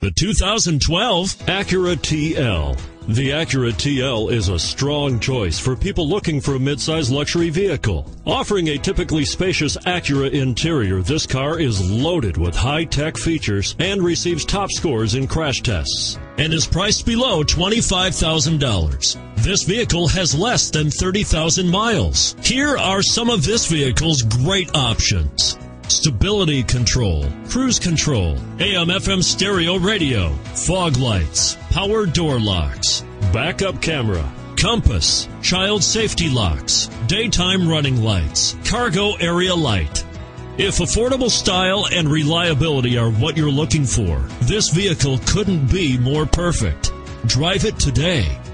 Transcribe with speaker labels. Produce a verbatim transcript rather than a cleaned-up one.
Speaker 1: The two thousand twelve Acura T L. The Acura T L is a strong choice for people looking for a midsize luxury vehicle. Offering a typically spacious Acura interior, this car is loaded with high-tech features and receives top scores in crash tests and is priced below twenty-five thousand dollars. This vehicle has less than thirty thousand miles. Here are some of this vehicle's great options: stability control, cruise control, A M F M stereo radio, fog lights, power door locks, backup camera, compass, child safety locks, daytime running lights, cargo area light. If affordable style and reliability are what you're looking for, this vehicle couldn't be more perfect. Drive it today.